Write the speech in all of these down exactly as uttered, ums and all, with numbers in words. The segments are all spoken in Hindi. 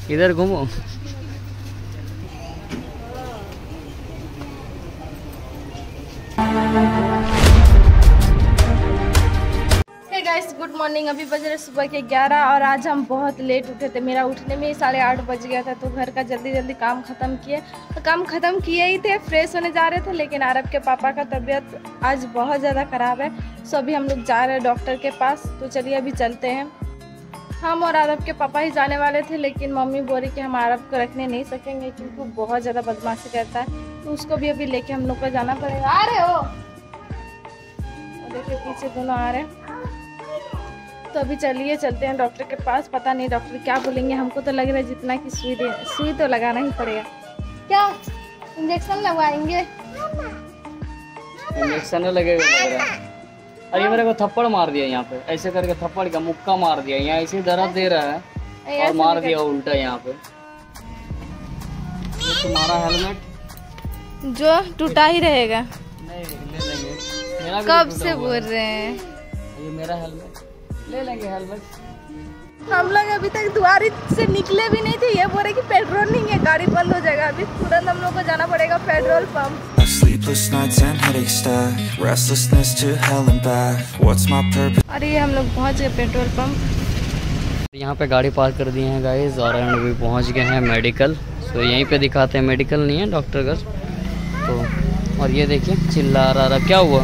इधर घूमो। Guys good morning. अभी बज रहे सुबह के ग्यारह और आज हम बहुत लेट उठे थे। मेरा उठने में ही साढ़े आठ बज गया था, तो घर का जल्दी जल्दी काम ख़त्म किए। तो काम ख़त्म किए ही थे, फ्रेश होने जा रहे थे, लेकिन आरब के पापा का तबीयत आज बहुत ज़्यादा ख़राब है। सो अभी हम लोग जा रहे हैं डॉक्टर के पास। तो चलिए अभी चलते हैं। हम और आरब के पापा ही जाने वाले थे, लेकिन मम्मी बोल रही कि हम आरब को रखने नहीं सकेंगे क्योंकि वो बहुत ज़्यादा बदमाशी करता है। तो उसको भी अभी लेके हम लोग को जाना पड़ेगा। आ रहे हो? और देखिए पीछे दोनों आ रहे हैं। तो अभी चलिए चलते हैं डॉक्टर के पास। पता नहीं डॉक्टर क्या बोलेंगे। हमको तो लग रहा है जितना कि सुई दे सुई तो लगाना ही पड़ेगा। क्या इंजेक्शन लगवाएंगे? इंजेक्शन लगेगा लग रहा है। अरे मेरे को थप्पड़ मार दिया यहाँ पे, ऐसे करके थप्पड़ का मुक्का मार दिया। यहाँ ऐसे दर्द दे रहा है और मार दिया उल्टा यहाँ पे। तुम्हारा हेलमेट जो टूटा ही रहेगा। नहीं ले लेंगे। मेरा कब से बोल रहे हैं? ये मेरा हेलमेट ले लेंगे। हेलमेट हम लोग अभी तक द्वारी से निकले भी नहीं थे। ये बोल रहे कि पेट्रोल नहीं है, गाड़ी बंद हो जाएगा। अभी तुरंत हम लोग को जाना पड़ेगा पेट्रोल पंप। अरे हम लोग पहुंच गए पेट्रोल पंप। यहाँ पे गाड़ी पार्क कर दिए हैं गाइस और हम अभी पहुँच गए हैं मेडिकल। तो यहीं पे दिखाते हैं, मेडिकल नहीं है डॉक्टर घर। तो और ये देखिए चिल्ला रहा रहा। क्या हुआ?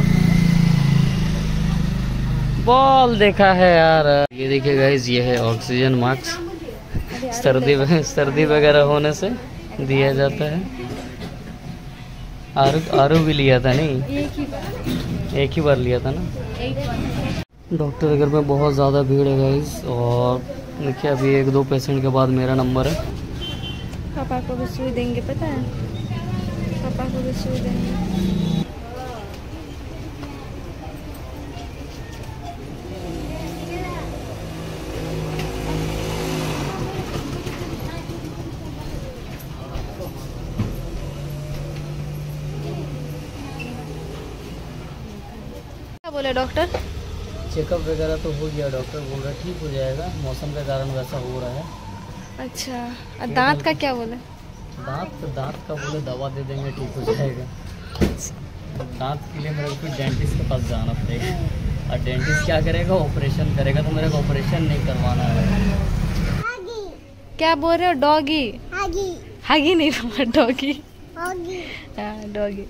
बॉल देखा है यार। ये देखिए गाइस, ये है ऑक्सीजन मास्क। सर्दी में सर्दी वगैरह होने से दिया जाता है। आरू आरू भी लिया था नहीं? एक ही बार एक ही बार लिया था ना। एक बार। डॉक्टर घर में बहुत ज़्यादा भीड़ है गाइस। और देखिए अभी एक दो पेशेंट के बाद मेरा नंबर है। पापा को भी सुई देंगे, पता है? पापा को भी सुई देंगे। बोले डॉक्टर? चेकअप वगैरह तो हो गया। डॉक्टर बोल रहा है ठीक हो जाएगा, मौसम के कारण वैसा हो रहा है। अच्छा, और दांत का क्या बोले? दांत दांत का बोले दवा दे देंगे, ठीक हो जाएगा। दांत के लिए मेरे को डेंटिस्ट के पास जाना पड़ेगा। और डेंटिस्ट क्या करेगा? ऑपरेशन करेगा। तो मेरे को ऑपरेशन नहीं करवाना है। क्या बोल रहे हो? डॉगी? हागी नहीं, डॉगी। हाँ doggy.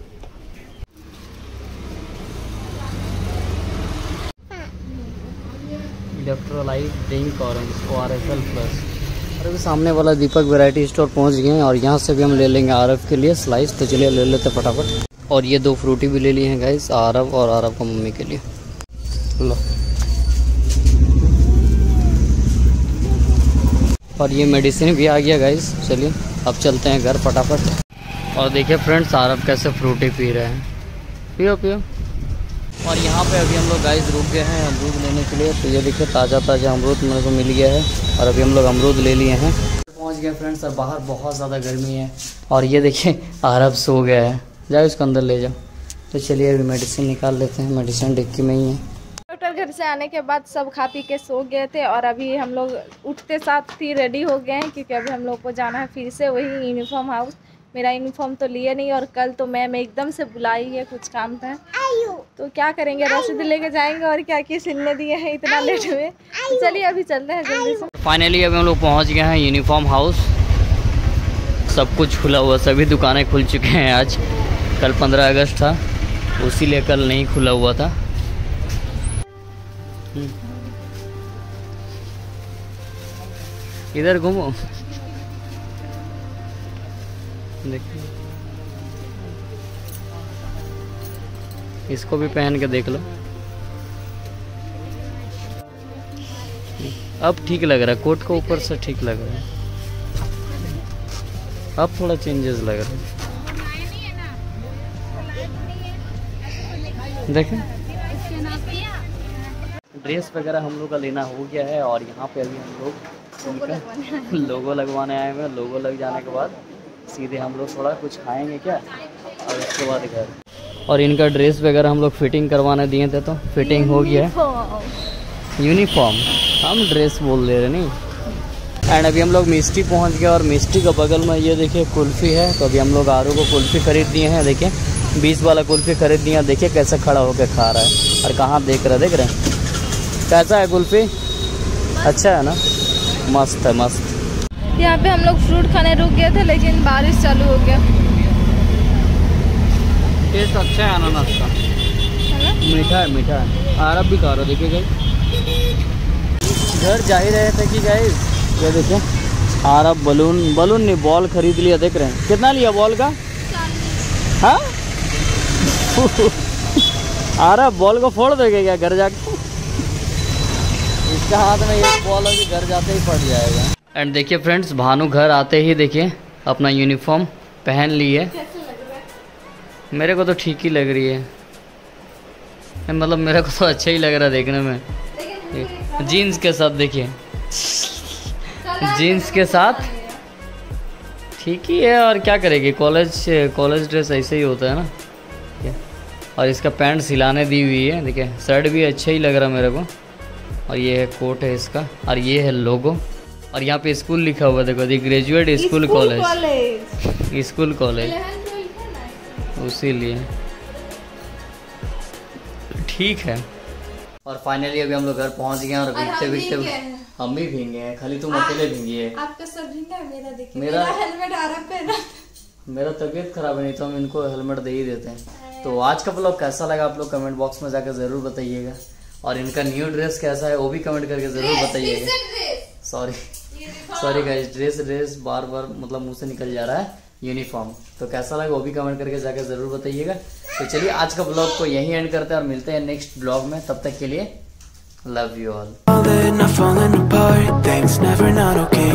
Electrolyte drink orange O R S L plus. और अभी सामने वाला दीपक वैरायटी स्टोर पहुंच गए हैं और यहाँ से भी हम ले लेंगे आरव के लिए स्लाइस। तो चलिए ले लेते फटाफट। और ये दो फ्रूटी भी ले लिए हैं गाइस, आरव और आरव का मम्मी के लिए। लो। और ये मेडिसिन भी आ गया गाइस। चलिए अब चलते हैं घर फटाफट। और देखिए फ्रेंड्स, आरव कैसे फ्रूटी पी रहे हैं। पियो पियो। और यहाँ पे अभी हम लोग गाइस रुक गए हैं अमरूद लेने के लिए। तो ये देखिए ताज़ा ताज़ा अमरूद मेरे को मिल गया है और अभी हम लोग अमरूद ले लिए हैं। पहुँच गए फ्रेंड्स और बाहर बहुत ज़्यादा गर्मी है। और ये देखिए आरब सो गया है। जाओ इसको अंदर ले जाओ। तो चलिए अभी मेडिसिन निकाल लेते हैं। मेडिसिन डिक्की में ही है। डॉक्टर घर से आने के बाद सब खा पी के सो गए थे और अभी हम लोग उठते साथ ही रेडी हो गए हैं क्योंकि अभी हम लोग को जाना है फिर से वही यूनिफॉर्म हाउस। मेरा यूनिफॉर्म तो लिए नहीं और कल तो मैम एकदम से बुलाई है, कुछ काम था। तो क्या करेंगे, रसीद लेके जाएंगे और क्या क्या सिलने दिए हैं इतना लेट हुए। तो चलिए अभी चलते हैं जल्दी से। फाइनली अभी हम लोग पहुंच गए हैं यूनिफॉर्म हाउस। सब कुछ खुला हुआ, सभी दुकानें खुल चुके हैं आज। कल पंद्रह अगस्त था, उसी लिए कल नहीं खुला हुआ था। इधर घूमो, देखिए इसको भी पहन के देख लो। अब ठीक लग रहा है, कोट को ऊपर से ठीक लग रहा है। अब थोड़ा चेंजेस लग रहा है। देखें ड्रेस वगैरह हम लोग का लेना हो गया है और यहाँ पे अभी हम लोग लोगो लगवाने आए हुए हैं। लोगो लग जाने के बाद सीधे हम लोग थोड़ा कुछ खाएंगे क्या और उसके बाद घर। और इनका ड्रेस वगैरह हम लोग फिटिंग करवाने दिए थे, तो फिटिंग हो गया है। यूनिफॉर्म हम ड्रेस बोल दे रहे नहीं। एंड अभी हम लोग मिस्टी पहुंच गए और मिस्टी के बगल में ये देखिए कुल्फ़ी है। तो अभी हम लोग आरू को कुल्फ़ी खरीद दिए हैं। देखिए बीस वाला कुल्फ़ी खरीद दिया। देखिए कैसे खड़ा होकर खा रहा है और कहाँ देख रहा है, देख रहे हैं कैसा है कुल्फ़ी? अच्छा है ना, मस्त है मस्त। यहाँ पे हम लोग फ्रूट खाने रुक गए थे लेकिन बारिश चालू हो गया। टेस्ट अच्छा है अनानास का, मीठा है मीठा है। आरब भी खा रहा, देखिए गाइस घर जा ही रहे थे कि गाइस ये देखिए आरब बलून बलून नहीं बॉल खरीद लिया। देख रहे हैं कितना लिया बॉल का? हाँ आरब बॉल को फोड़ देंगे क्या घर जाके? इसका हाथ में एक बॉल अभी घर जाते ही फट जाएगा। एंड देखिए फ्रेंड्स भानु घर आते ही देखिए अपना यूनिफॉर्म पहन ली है। मेरे को तो ठीक ही लग रही है, मतलब मेरे को तो अच्छा ही लग रहा है देखने में। जीन्स के साथ देखिए, जीन्स के साथ ठीक ही है। और क्या करेगी, कॉलेज कॉलेज ड्रेस ऐसे ही होता है ना। और इसका पैंट सिलाने दी हुई है। देखिए शर्ट भी अच्छा ही लग रहा है मेरे को। और ये है कोट है इसका, और ये है लोगो। और यहाँ पे स्कूल लिखा हुआ है, देखो the graduate school college, school college, उसी लिए ठीक है। और फाइनली अभी हम लोग घर पहुंच गए और भीगते भीगते हम भी भीगे हैं, खाली तुम अकेले भीगी है। आपका सब भीगा है, मेरा देखिए मेरा हेलमेट आ रहा पहना। मेरा तबीयत खराब है, नहीं तो हम इनको हेलमेट दे ही देते हैं। तो आज का ब्लॉग कैसा लगा आप लोग कमेंट बॉक्स में जाकर जरूर बताइएगा। और इनका न्यू ड्रेस कैसा है वो भी कमेंट करके जरूर बताइएगा। Sorry sorry guys, dress dress बार बार मतलब मुंह से निकल जा रहा है, यूनिफॉर्म। तो कैसा लगा वो भी कमेंट करके जाकर जरूर बताइएगा। तो चलिए आज का ब्लॉग को यहीं एंड करते हैं और मिलते हैं नेक्स्ट ब्लॉग में। तब तक के लिए लव यू ऑल।